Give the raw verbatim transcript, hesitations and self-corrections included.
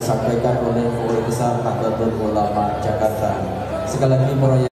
disampaikan oleh Pengurus Besar Nahdlatul Ulama Jakarta. Sekali lagi proyek